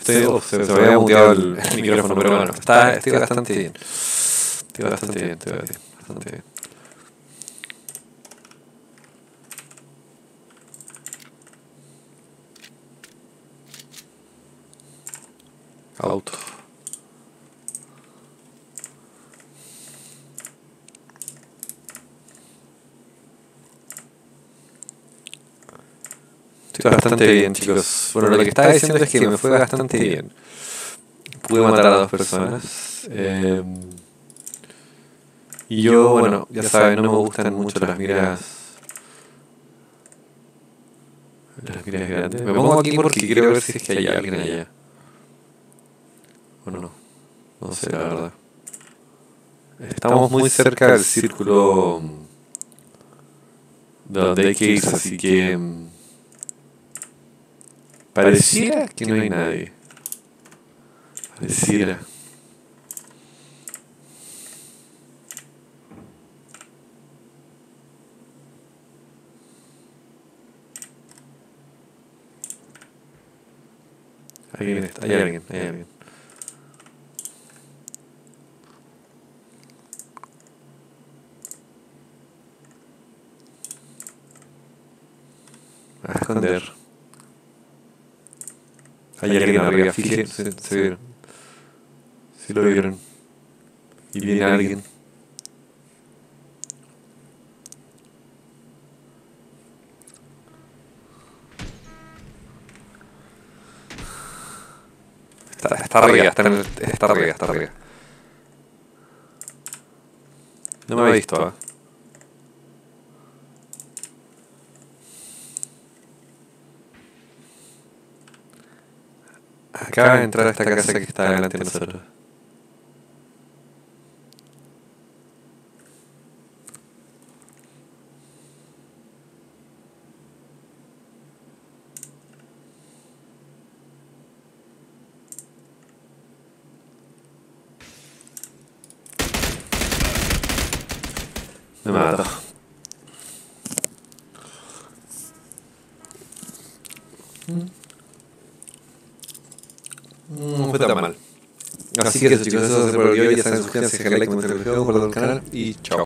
Se me había muteado el micrófono, pero bueno, estoy bastante bien. Estoy bastante bien, bastante bien. Auto. Estoy bastante bien, chicos. Bueno, lo que estaba diciendo es que me fue bastante bien. Pude matar a 2 personas. Y yo, bueno, ya saben, no me gustan mucho las miras. Las miras grandes. Me pongo aquí porque quiero ver si es que hay alguien allá. Bueno, no sé la verdad. Estamos muy cerca del círculo de donde hay que ir, así que pareciera que no hay nadie. Pareciera. Hay alguien. A esconder. Hay alguien arriba, fíjense, se vieron. Si lo vieron. Y viene alguien. Está arriba, está arriba. No me ha visto, ¿eh? Acaba de entrar a esta casa que está delante de nosotros. Me mato. No fue tan mal. Así que eso, chicos, eso se por el video. Ya saben, suscríbanse, dejen like, comenten el video, compartan el canal y chao.